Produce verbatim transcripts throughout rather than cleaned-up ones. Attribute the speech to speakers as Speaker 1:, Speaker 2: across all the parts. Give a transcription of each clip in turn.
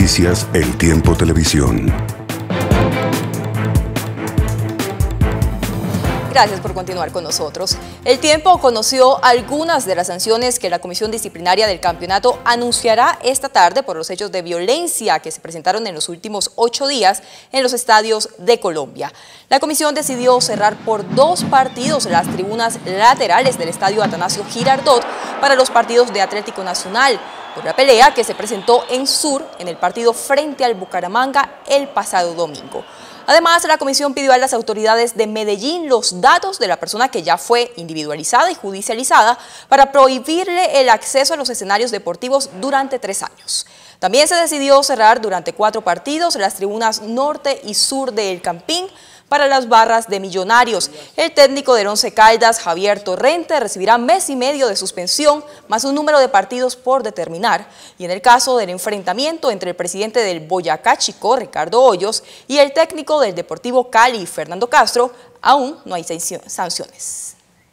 Speaker 1: Noticias El Tiempo Televisión.
Speaker 2: Gracias por continuar con nosotros. El Tiempo conoció algunas de las sanciones que la Comisión Disciplinaria del Campeonato anunciará esta tarde por los hechos de violencia que se presentaron en los últimos ocho días en los estadios de Colombia. La comisión decidió cerrar por dos partidos las tribunas laterales del estadio Atanasio Girardot para los partidos de Atlético Nacional, por la pelea que se presentó en Sur en el partido frente al Bucaramanga el pasado domingo. Además, la comisión pidió a las autoridades de Medellín los datos de la persona que ya fue individualizada y judicializada para prohibirle el acceso a los escenarios deportivos durante tres años. También se decidió cerrar durante cuatro partidos las tribunas norte y sur del Campín para las barras de Millonarios. El técnico del Once Caldas, Javier Torrente, recibirá mes y medio de suspensión más un número de partidos por determinar. Y en el caso del enfrentamiento entre el presidente del Boyacá Chicó, Ricardo Hoyos, y el técnico del Deportivo Cali, Fernando Castro, aún no hay sanciones.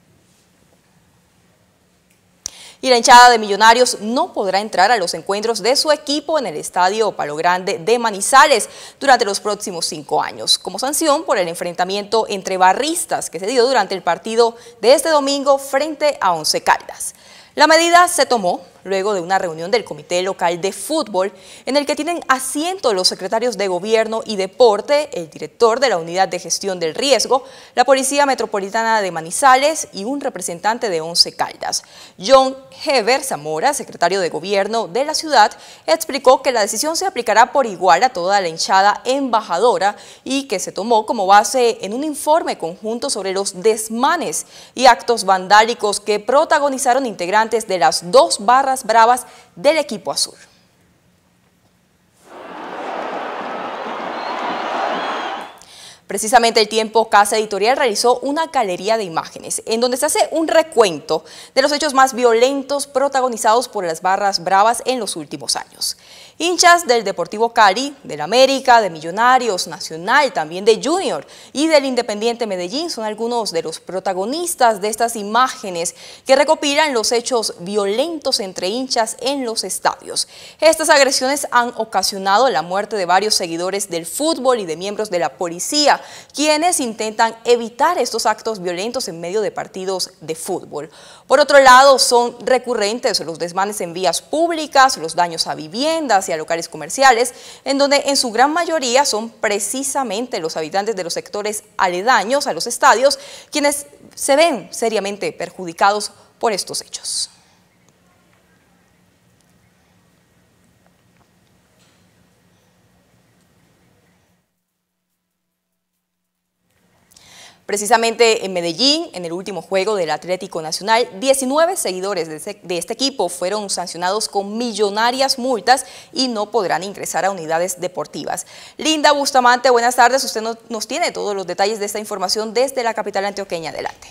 Speaker 2: Y la hinchada de Millonarios no podrá entrar a los encuentros de su equipo en el Estadio Palo Grande de Manizales durante los próximos cinco años, como sanción por el enfrentamiento entre barristas que se dio durante el partido de este domingo frente a Once Caldas. La medida se tomó luego de una reunión del Comité Local de Fútbol en el que tienen asiento los secretarios de Gobierno y Deporte, el director de la Unidad de Gestión del Riesgo, la Policía Metropolitana de Manizales y un representante de Once Caldas. John Heber Zamora, secretario de Gobierno de la ciudad, explicó que la decisión se aplicará por igual a toda la hinchada embajadora y que se tomó como base en un informe conjunto sobre los desmanes y actos vandálicos que protagonizaron integrantes de las dos barras bravas del equipo azul. Precisamente El Tiempo Casa Editorial realizó una galería de imágenes en donde se hace un recuento de los hechos más violentos protagonizados por las barras bravas en los últimos años. Hinchas del Deportivo Cali, del América, de Millonarios, Nacional, también de Junior y del Independiente Medellín son algunos de los protagonistas de estas imágenes que recopilan los hechos violentos entre hinchas en los estadios. Estas agresiones han ocasionado la muerte de varios seguidores del fútbol y de miembros de la policía, quienes intentan evitar estos actos violentos en medio de partidos de fútbol. Por otro lado, son recurrentes los desmanes en vías públicas, los daños a viviendas y a locales comerciales, en donde en su gran mayoría son precisamente los habitantes de los sectores aledaños a los estadios quienes se ven seriamente perjudicados por estos hechos. Precisamente en Medellín, en el último juego del Atlético Nacional, diecinueve seguidores de este, de este equipo fueron sancionados con millonarias multas y no podrán ingresar a unidades deportivas. Linda Bustamante, buenas tardes. Usted nos, nos tiene todos los detalles de esta información desde la capital antioqueña. Adelante.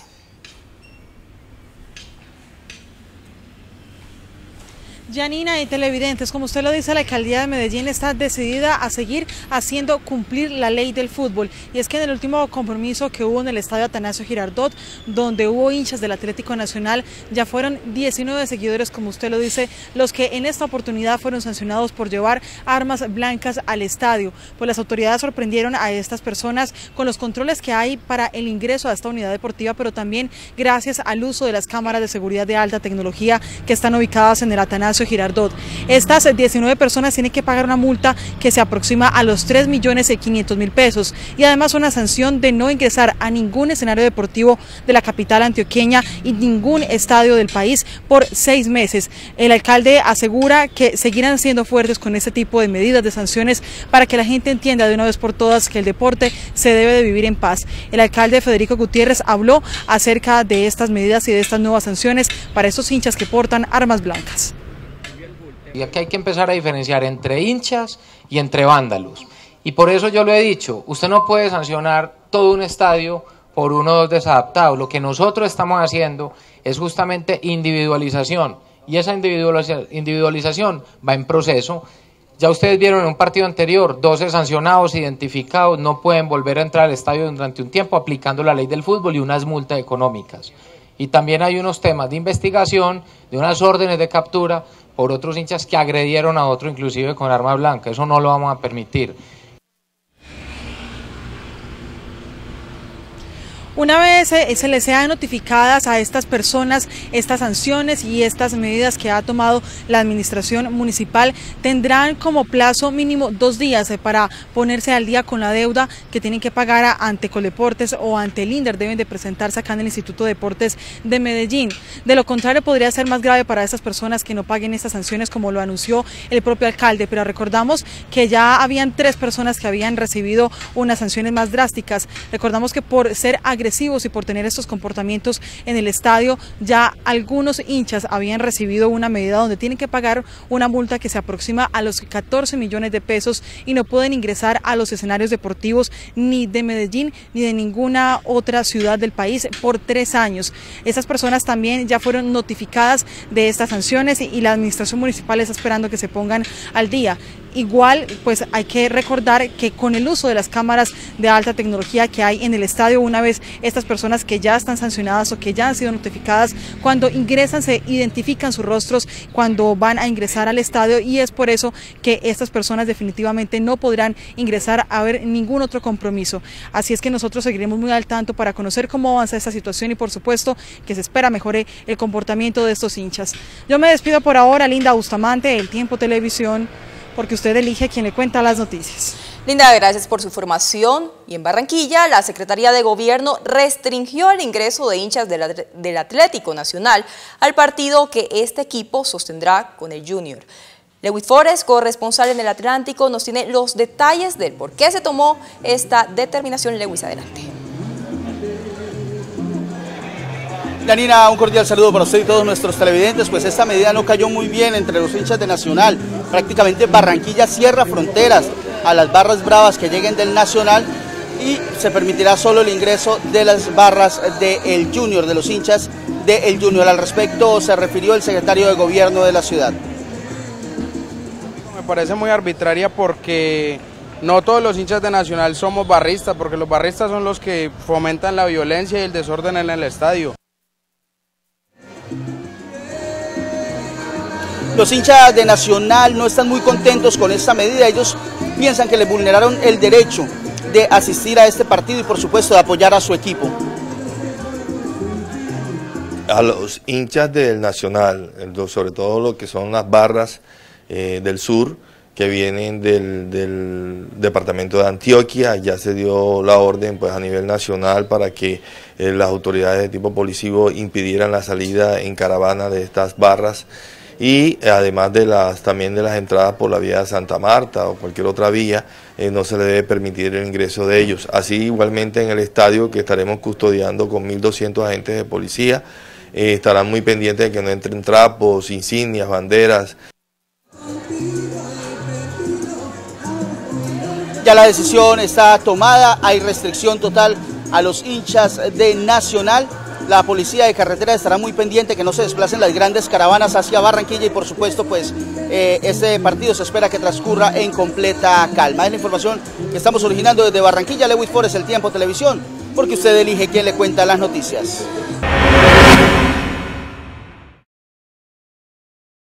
Speaker 3: Janina y televidentes, como usted lo dice, la alcaldía de Medellín está decidida a seguir haciendo cumplir la ley del fútbol. Y es que en el último compromiso que hubo en el estadio Atanasio Girardot, donde hubo hinchas del Atlético Nacional, ya fueron diecinueve seguidores, como usted lo dice, los que en esta oportunidad fueron sancionados por llevar armas blancas al estadio. Pues las autoridades sorprendieron a estas personas con los controles que hay para el ingreso a esta unidad deportiva, pero también gracias al uso de las cámaras de seguridad de alta tecnología que están ubicadas en el Atanasio Girardot. Estas diecinueve personas tienen que pagar una multa que se aproxima a los tres millones quinientos mil pesos y además una sanción de no ingresar a ningún escenario deportivo de la capital antioqueña y ningún estadio del país por seis meses. El alcalde asegura que seguirán siendo fuertes con este tipo de medidas, de sanciones, para que la gente entienda de una vez por todas que el deporte se debe de vivir en paz. El alcalde Federico Gutiérrez habló acerca de estas medidas y de estas nuevas sanciones para estos hinchas que portan armas blancas.
Speaker 4: Y aquí hay que empezar a diferenciar entre hinchas y entre vándalos. Y por eso yo lo he dicho, usted no puede sancionar todo un estadio por uno o dos desadaptados. Lo que nosotros estamos haciendo es justamente individualización. Y esa individualización va en proceso. Ya ustedes vieron en un partido anterior, doce sancionados identificados no pueden volver a entrar al estadio durante un tiempo aplicando la ley del fútbol y unas multas económicas. Y también hay unos temas de investigación, de unas órdenes de captura, por otros hinchas que agredieron a otro inclusive con arma blanca. Eso no lo vamos a permitir.
Speaker 3: Una vez eh, se les sean notificadas a estas personas estas sanciones y estas medidas que ha tomado la administración municipal, tendrán como plazo mínimo dos días eh, para ponerse al día con la deuda que tienen que pagar a, ante Coldeportes o ante el INDER. Deben de presentarse acá en el Instituto de Deportes de Medellín. De lo contrario, podría ser más grave para estas personas que no paguen estas sanciones, como lo anunció el propio alcalde. Pero recordamos que ya habían tres personas que habían recibido unas sanciones más drásticas. Recordamos que por ser agresivos y por tener estos comportamientos en el estadio, ya algunos hinchas habían recibido una medida donde tienen que pagar una multa que se aproxima a los catorce millones de pesos y no pueden ingresar a los escenarios deportivos ni de Medellín ni de ninguna otra ciudad del país por tres años. Estas personas también ya fueron notificadas de estas sanciones y la administración municipal está esperando que se pongan al día. Igual, pues hay que recordar que con el uso de las cámaras de alta tecnología que hay en el estadio, una vez estas personas que ya están sancionadas o que ya han sido notificadas, cuando ingresan se identifican sus rostros cuando van a ingresar al estadio, y es por eso que estas personas definitivamente no podrán ingresar a ver ningún otro compromiso. Así es que nosotros seguiremos muy al tanto para conocer cómo avanza esta situación y por supuesto que se espera mejore el comportamiento de estos hinchas. Yo me despido por ahora, Linda Bustamante, El Tiempo Televisión, porque usted elige a quien le cuenta las noticias.
Speaker 2: Linda, gracias por su información. Y en Barranquilla, la Secretaría de Gobierno restringió el ingreso de hinchas del, del Atlético Nacional al partido que este equipo sostendrá con el Junior. Lewis Forest, corresponsal en el Atlántico, nos tiene los detalles del por qué se tomó esta determinación. Lewis, adelante.
Speaker 5: Janina, un cordial saludo para usted y todos nuestros televidentes. Pues esta medida no cayó muy bien entre los hinchas de Nacional. Prácticamente Barranquilla cierra fronteras a las barras bravas que lleguen del Nacional y se permitirá solo el ingreso de las barras del Junior, de los hinchas del Junior. Al respecto se refirió el secretario de Gobierno de la ciudad.
Speaker 6: Me parece muy arbitraria porque no todos los hinchas de Nacional somos barristas, porque los barristas son los que fomentan la violencia y el desorden en el estadio.
Speaker 5: Los hinchas de Nacional no están muy contentos con esta medida. Ellos piensan que les vulneraron el derecho de asistir a este partido y por supuesto de apoyar a su equipo.
Speaker 7: A los hinchas del Nacional, sobre todo lo que son las barras eh, del sur, que vienen del, del departamento de Antioquia, ya se dio la orden pues a nivel nacional para que eh, las autoridades de tipo policivo impidieran la salida en caravana de estas barras. Y además de las también de las entradas por la vía de Santa Marta o cualquier otra vía, eh, no se le debe permitir el ingreso de ellos. Así igualmente en el estadio, que estaremos custodiando con mil doscientos agentes de policía, eh, estarán muy pendientes de que no entren trapos, insignias, banderas.
Speaker 5: Ya la decisión está tomada, hay restricción total a los hinchas de Nacional. La policía de carretera estará muy pendiente que no se desplacen las grandes caravanas hacia Barranquilla y por supuesto pues eh, este partido se espera que transcurra en completa calma. Es la información que estamos originando desde Barranquilla. Lewis Forest, El Tiempo Televisión, porque usted elige quién le cuenta las noticias.